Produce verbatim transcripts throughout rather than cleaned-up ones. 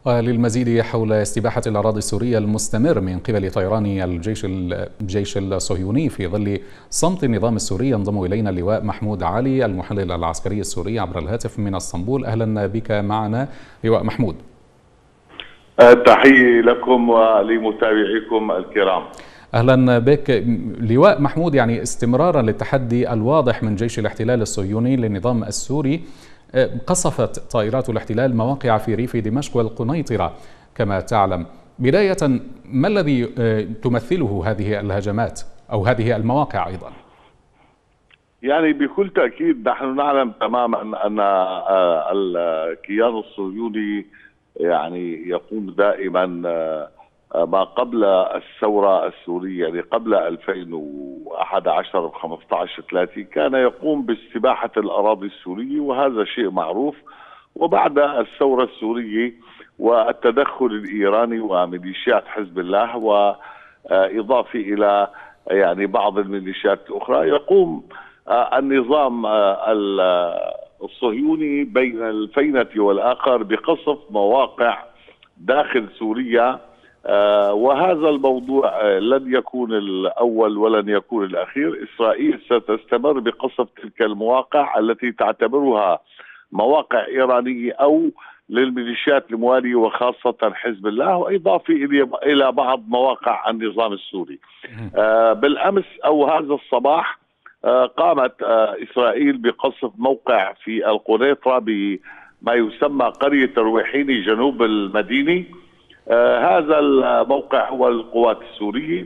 وللمزيد حول استباحة الأراضي السورية المستمر من قبل طيران الجيش الجيش الصهيوني في ظل صمت النظام السوري، ينضم إلينا اللواء محمود علي المحلل العسكري السوري عبر الهاتف من اسطنبول. أهلا بك معنا لواء محمود. تحية لكم ولمتابعيكم الكرام. أهلا بك لواء محمود. يعني استمرارا للتحدي الواضح من جيش الاحتلال الصهيوني للنظام السوري، قصفت طائرات الاحتلال مواقع في ريف دمشق والقنيطرة كما تعلم. بداية، ما الذي تمثله هذه الهجمات أو هذه المواقع أيضا؟ يعني بكل تأكيد نحن نعلم تماما أن الكيان الصهيوني يعني يقوم دائما ما قبل الثورة السورية، يعني قبل ألفين وأحد عشر وخمسة عشر ثلاثين كان يقوم باستباحة الأراضي السورية، وهذا شيء معروف. وبعد الثورة السورية والتدخل الإيراني وميليشيات حزب الله وإضافة إلى يعني بعض الميليشيات الأخرى، يقوم النظام الصهيوني بين الفينة والآخر بقصف مواقع داخل سوريا. آه وهذا الموضوع آه لن يكون الأول ولن يكون الأخير. إسرائيل ستستمر بقصف تلك المواقع التي تعتبرها مواقع إيرانية أو للميليشيات الموالية وخاصة حزب الله، وإضافة إلى بعض مواقع النظام السوري. آه بالأمس أو هذا الصباح آه قامت آه إسرائيل بقصف موقع في القنيطرة بما يسمى قرية الرويحيني جنوب المدينة. آه هذا الموقع هو القوات السورية،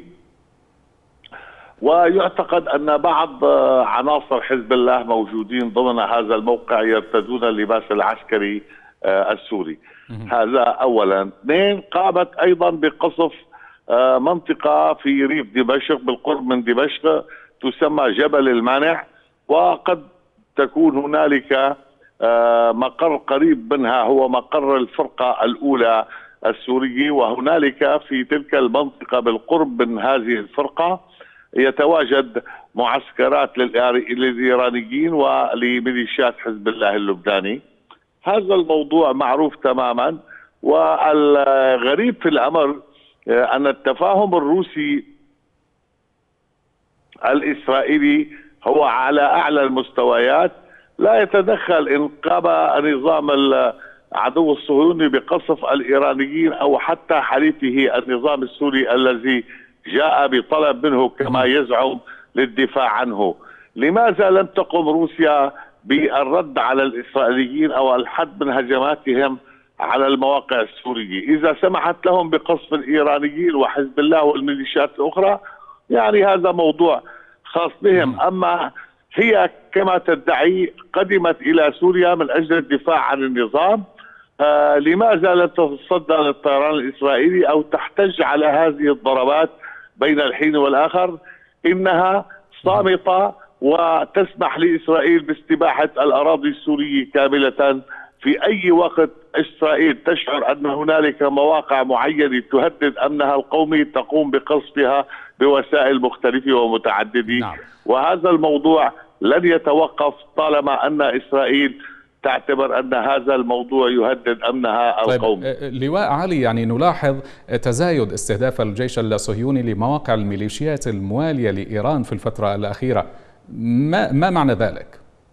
ويعتقد أن بعض آه عناصر حزب الله موجودين ضمن هذا الموقع يرتدون اللباس العسكري آه السوري. هذا أولا. اثنين، قامت أيضا بقصف آه منطقة في ريف دمشق بالقرب من دمشق تسمى جبل المانع، وقد تكون هنالك آه مقر قريب منها هو مقر الفرقة الأولى السورية، وهنالك في تلك المنطقة بالقرب من هذه الفرقة يتواجد معسكرات للإيرانيين ولميليشيات حزب الله اللبناني. هذا الموضوع معروف تماما. والغريب في الأمر أن التفاهم الروسي الإسرائيلي هو على أعلى المستويات، لا يتدخل إن قام نظام العدو الصهيوني بقصف الإيرانيين أو حتى حليفه النظام السوري الذي جاء بطلب منه كما يزعم للدفاع عنه. لماذا لم تقم روسيا بالرد على الإسرائيليين أو الحد من هجماتهم على المواقع السورية؟ إذا سمحت لهم بقصف الإيرانيين وحزب الله والميليشيات الأخرى يعني هذا موضوع خاص بهم. أما هي كما تدعي قدمت إلى سوريا من أجل الدفاع عن النظام، آه لماذا لم تتصدى للطيران الإسرائيلي أو تحتج على هذه الضربات بين الحين والآخر؟ إنها صامتة وتسمح لإسرائيل باستباحة الأراضي السورية كاملة في أي وقت إسرائيل تشعر أن هنالك مواقع معينة تهدد أمنها القومي تقوم بقصفها بوسائل مختلفة ومتعددة. نعم. وهذا الموضوع لن يتوقف طالما أن إسرائيل تعتبر أن هذا الموضوع يهدد أمنها القومي. طيب لواء علي، يعني نلاحظ تزايد استهداف الجيش الصهيوني لمواقع الميليشيات الموالية لإيران في الفترة الأخيرة، ما, ما معنى ذلك؟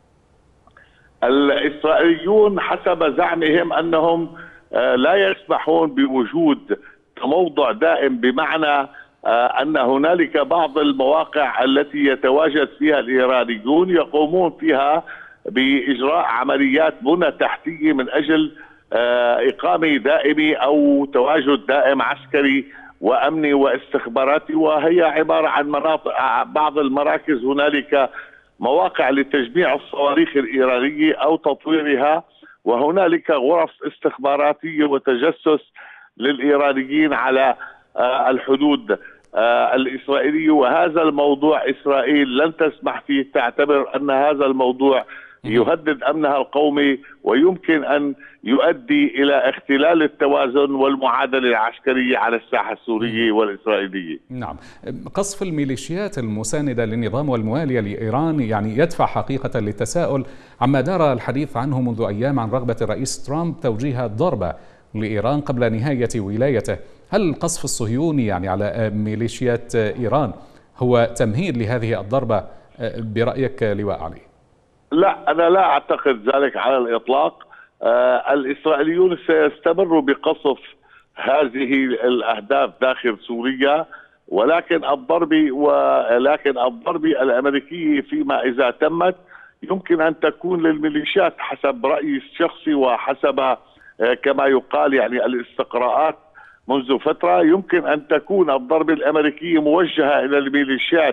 الإسرائيليون حسب زعمهم أنهم لا يسمحون بوجود تموضع دائم، بمعنى أن هنالك بعض المواقع التي يتواجد فيها الإيرانيون يقومون فيها بإجراء عمليات بنى تحتية من أجل إقامة دائمة أو تواجد دائم عسكري وأمني واستخباراتي، وهي عبارة عن مناطق بعض المراكز هنالك مواقع لتجميع الصواريخ الإيرانية أو تطويرها، وهنالك غرف استخباراتية وتجسس للإيرانيين على الحدود الإسرائيلية. وهذا الموضوع إسرائيل لن تسمح فيه، تعتبر أن هذا الموضوع يهدد أمنها القومي ويمكن أن يؤدي إلى اختلال التوازن والمعادلة العسكرية على الساحة السورية والإسرائيلية. نعم، قصف الميليشيات المساندة للنظام والموالية لإيران يعني يدفع حقيقة للتساؤل عما دار الحديث عنه منذ أيام عن رغبة الرئيس ترامب توجيه الضربة لإيران قبل نهاية ولايته. هل القصف الصهيوني يعني على ميليشيات إيران هو تمهيد لهذه الضربة برأيك لواء علي؟ لا، أنا لا أعتقد ذلك على الإطلاق. آه الإسرائيليون سيستمروا بقصف هذه الأهداف داخل سوريا، ولكن الضرب ولكن الضرب الأمريكي فيما إذا تمت يمكن أن تكون للميليشيات حسب رأيي الشخصي وحسب آه كما يقال يعني الاستقراءات منذ فترة، يمكن أن تكون الضرب الأمريكي موجهة إلى الميليشيات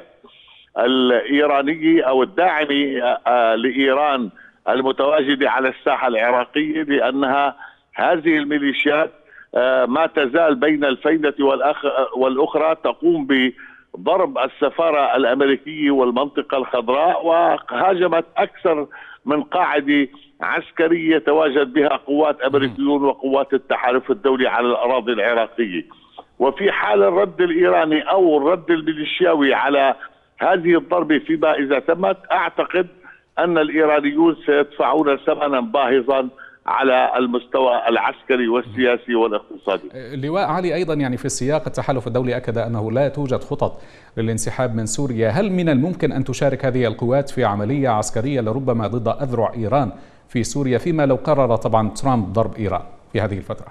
الإيرانية أو الداعمة آه لإيران المتواجدة على الساحة العراقية، لأنها هذه الميليشيات ما تزال بين الفينة والأخرى تقوم بضرب السفارة الأمريكية والمنطقة الخضراء، وهاجمت أكثر من قاعدة عسكرية يتواجد بها قوات أمريكيون وقوات التحالف الدولي على الأراضي العراقية. وفي حال الرد الإيراني أو الرد الميليشياوي على هذه الضربة فيما إذا تمت، أعتقد أن الإيرانيون سيدفعون ثمنا باهظا على المستوى العسكري والسياسي والاقتصادي. لواء علي، أيضا يعني في سياق التحالف الدولي أكد أنه لا توجد خطط للانسحاب من سوريا. هل من الممكن أن تشارك هذه القوات في عملية عسكرية لربما ضد أذرع إيران في سوريا، فيما لو قرر طبعا ترامب ضرب إيران في هذه الفترة؟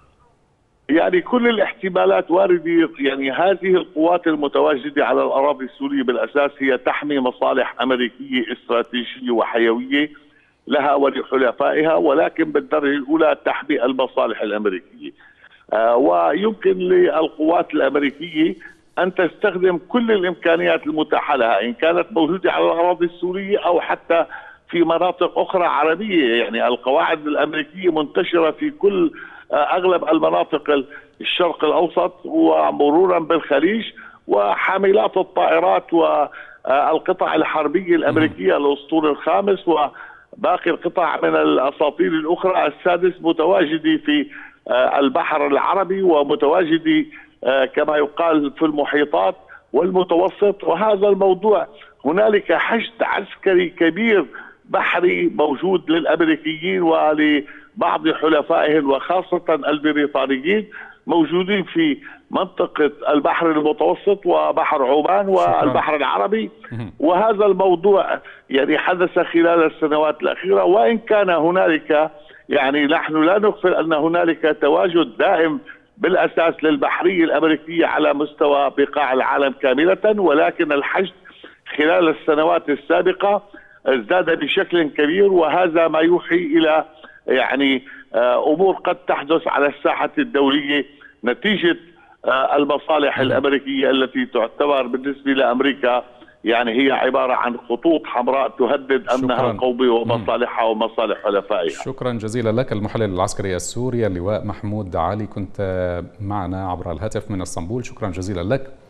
يعني كل الاحتمالات واردة. يعني هذه القوات المتواجدة على الأراضي السورية بالأساس هي تحمي مصالح أمريكية استراتيجية وحيوية لها ولحلفائها، ولكن بالدرجة الأولى تحمي المصالح الأمريكية. آه ويمكن للقوات الأمريكية أن تستخدم كل الإمكانيات المتاحة لها إن كانت موجودة على الأراضي السورية أو حتى في مناطق أخرى عربية. يعني القواعد الأمريكية منتشرة في كل آه أغلب المناطق الشرق الأوسط ومرورا بالخليج، وحاملات الطائرات والقطع الحربية الأمريكية الأسطول الخامس و باقي القطع من الأساطيل الأخرى السادس متواجدة في البحر العربي ومتواجدة كما يقال في المحيطات والمتوسط. وهذا الموضوع هنالك حشد عسكري كبير بحري موجود للأمريكيين ولبعض حلفائهم وخاصة البريطانيين موجودين في منطقة البحر المتوسط وبحر عمان والبحر العربي. وهذا الموضوع يعني حدث خلال السنوات الأخيرة، وإن كان هنالك يعني نحن لا نغفل أن هنالك تواجد دائم بالأساس للبحرية الأمريكية على مستوى بقاع العالم كاملة، ولكن الحشد خلال السنوات السابقة ازداد بشكل كبير، وهذا ما يوحي إلى يعني أمور قد تحدث على الساحة الدولية نتيجة المصالح الأمريكية التي تعتبر بالنسبة لأمريكا يعني هي عبارة عن خطوط حمراء تهدد أمنها القومي ومصالحها ومصالح حلفائها. شكرا جزيلا لك المحلل العسكري السوري اللواء محمود علي، كنت معنا عبر الهاتف من اسطنبول. شكرا جزيلا لك.